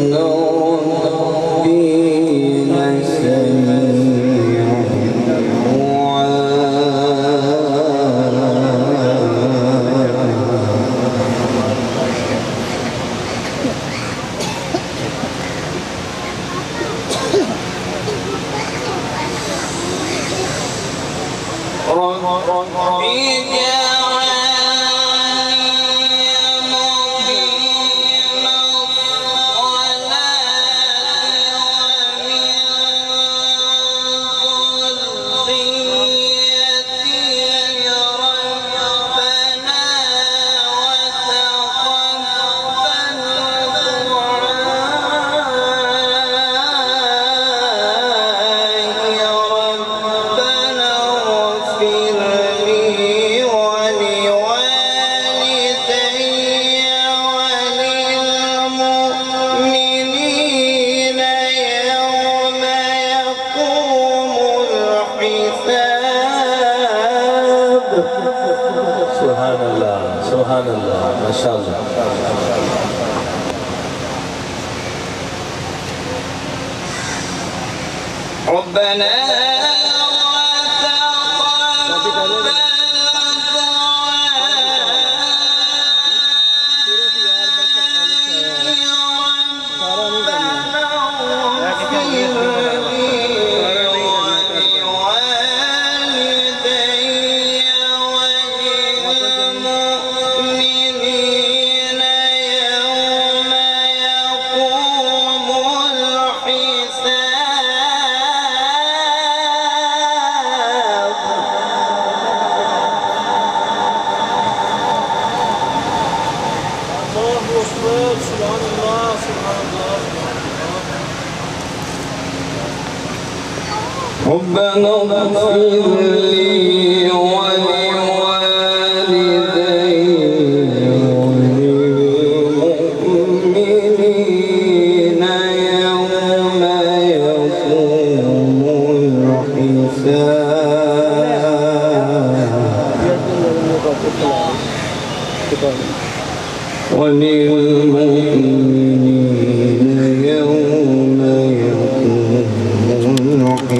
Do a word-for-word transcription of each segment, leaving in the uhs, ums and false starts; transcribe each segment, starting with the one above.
ربنا اغفر لي ولوالدي وللمؤمنين يوم يقوم الحساب وللمؤمنين يوم يقوم الحساب.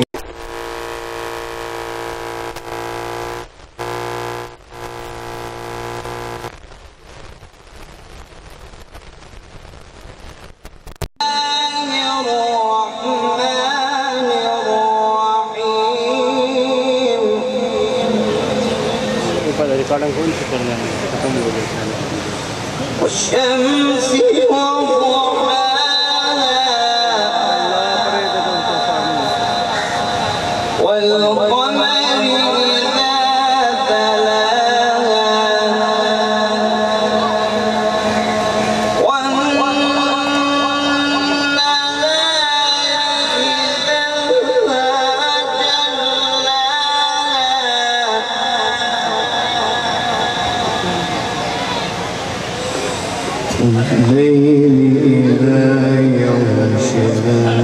والشمس وضحاها والقمر إذا تلاها والنهار إذا جلاها الليل إذا يغشاها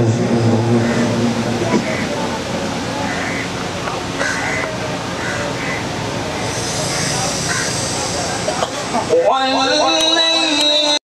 والليل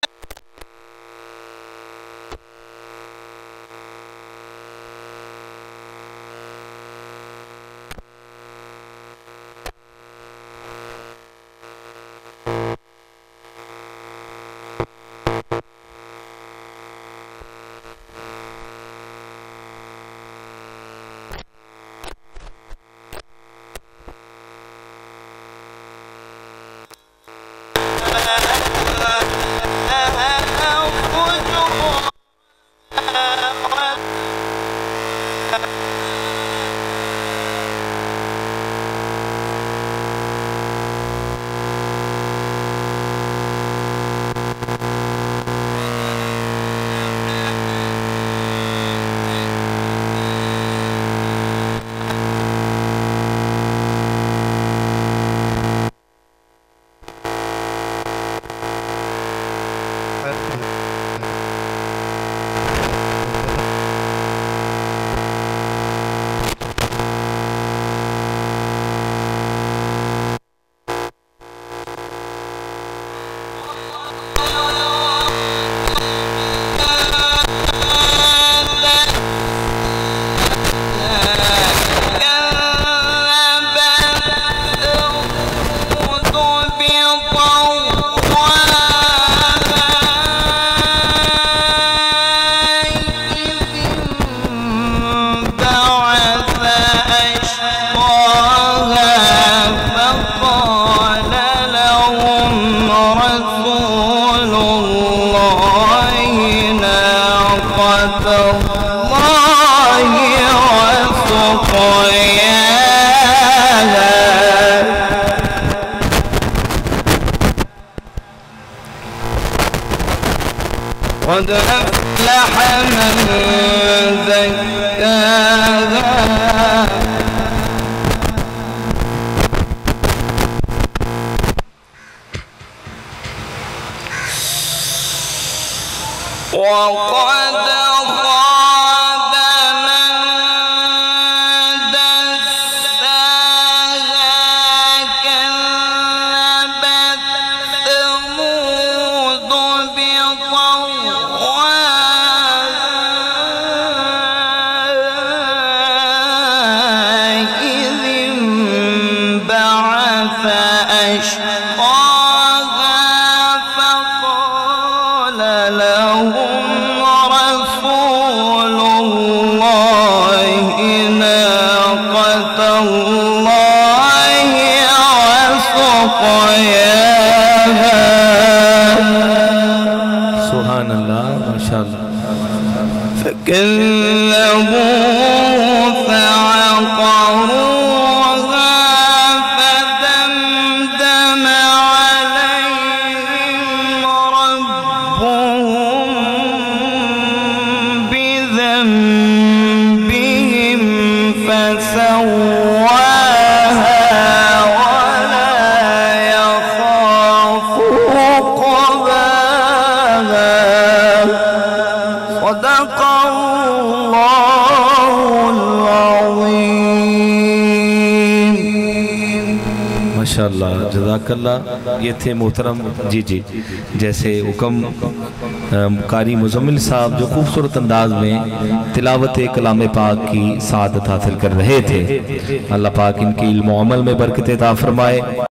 الله وسقياها قد أفلح من زكاها وقد خاب من دساها كذبت ثمود بطغواها إذ انبعث أشقاها فقال لهم رسول الله ناقة الله وسقياها سبحان الله ما شاء الله فكذبوه فعقروها فدمدم عليهم ربهم بذنبهم فسواها ولا يخاف عقباها صدق الله العظيم माशाअल्लाह जज़ाकल्लाह। ये थे मोहतरम जी जी जैसे हुक्म कारी मुज़म्मिल साहब जो खूबसूरत अंदाज में तिलावत कलाम पाक की सादत हासिल कर रहे थे। अल्लाह पाक इनकी इल्म व अमल में बरकत अता फरमाए।